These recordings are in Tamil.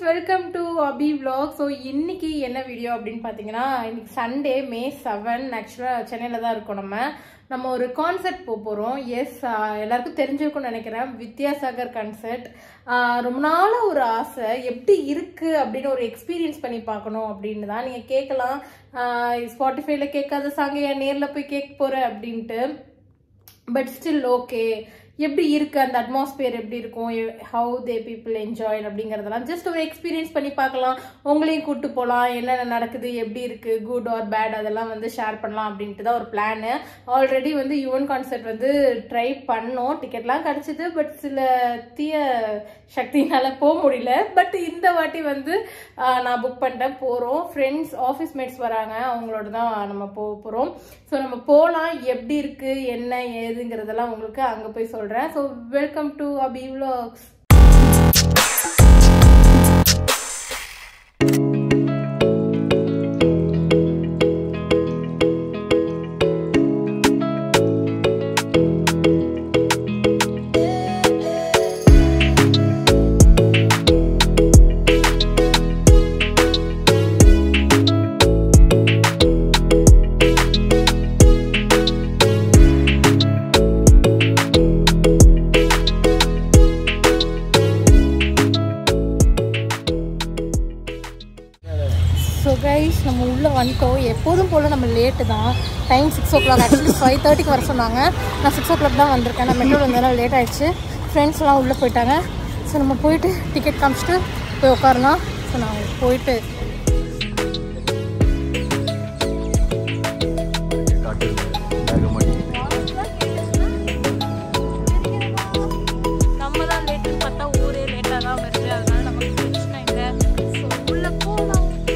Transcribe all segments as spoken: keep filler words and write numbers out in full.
welcome to abiivlogz. So இன்னைக்கு என்ன வீடியோ அப்படினு பாத்தீங்கன்னா இன்னைக்கு சண்டே மே seventh एक्चुअली சென்னையில தான் இருக்கோம் நம்ம நம்ம ஒரு கான்சர்ட் போக போறோம். எஸ் எல்லாருக்கும் தெரிஞ்சிருக்கும்னு நினைக்கிறேன். வித்யாசாகர் கான்சர்ட் ரொம்ப நாள ஒரு ஆசை எப்படி இருக்கு அப்படினு ஒரு எக்ஸ்பீரியன்ஸ் பண்ணி பார்க்கணும் அப்படினு தான். நீங்க கேட்கலாம் ஸ்பாட்டிஃபைல கேட்காத சாங் ஏன் நேர்ல போய் கேட்க போற அப்படினு. பட் ஸ்டில் ஓகே எப்படி இருக்கு அந்த அட்மாஸ்பியர் எப்படி இருக்கும் ஹவு தே பீப்புள் என்ஜாய் அப்படிங்கறதெல்லாம் ஜஸ்ட் ஒரு எக்ஸ்பீரியன்ஸ் பண்ணி பார்க்கலாம். உங்களையும் கூட்டு போகலாம் என்னென்ன நடக்குது எப்படி இருக்கு குட் ஆர் பேட் அதெல்லாம் வந்து ஷேர் பண்ணலாம் அப்படின்ட்டு தான் ஒரு பிளானு. ஆல்ரெடி வந்து யுவன் கான்சர்ட் வந்து ட்ரை பண்ணோம், டிக்கெட்லாம் கிடைச்சிது. பட் சில தீய சக்தினால போக முடியல. பட் இந்த வாட்டி வந்து நான் புக் பண்ணிட்டேன், போறோம். ஃப்ரெண்ட்ஸ் ஆஃபீஸ் மேட்ஸ் வராங்க, அவங்களோட தான் நம்ம போக போறோம். ஸோ நம்ம போகலாம் எப்படி இருக்கு என்ன ஏதுங்கிறதெல்லாம் உங்களுக்கு அங்க போய் சொல்றேன். So welcome to abiivlogz. So guys நம்ம உள்ளே வந்துட்டோம். எப்போதும் போல் நம்ம லேட்டு தான். Time six o'clock actually five தேர்ட்டிக்கு வர சொன்னாங்க. நான் சிக்ஸ் ஓ கிளாக் தான் வந்திருக்கேன். நான் மெட்ரோவில் வந்ததுனால லேட் ஆகிடுச்சு. ஃப்ரெண்ட்ஸ்லாம் உள்ளே போயிட்டாங்க. ஸோ நம்ம போயிட்டு டிக்கெட் காமிச்சிட்டு போய் உட்காரலாம். ஸோ நான் போயிட்டு நம்ம தான் லேட்டுன்னு பார்த்தா ஊரே லேட்டாக தான் வருது. அதனால நமக்கு பிரச்சனை இல்லை. ஸோ உள்ளே போகலாம்.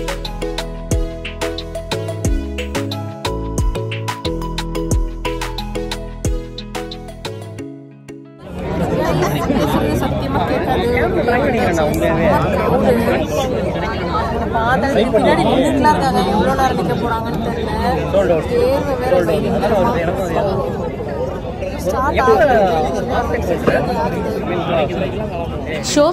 சத்தியமா கேட்காது. பாதல் பின்னாடி நின்றுலாம் இருக்காங்க. எவ்வளோ நேரம் நிற்க போறாங்கன்னு தெரியல. தேர்வு வேற ஸ்டார்ட் ஆகுது. ஷோ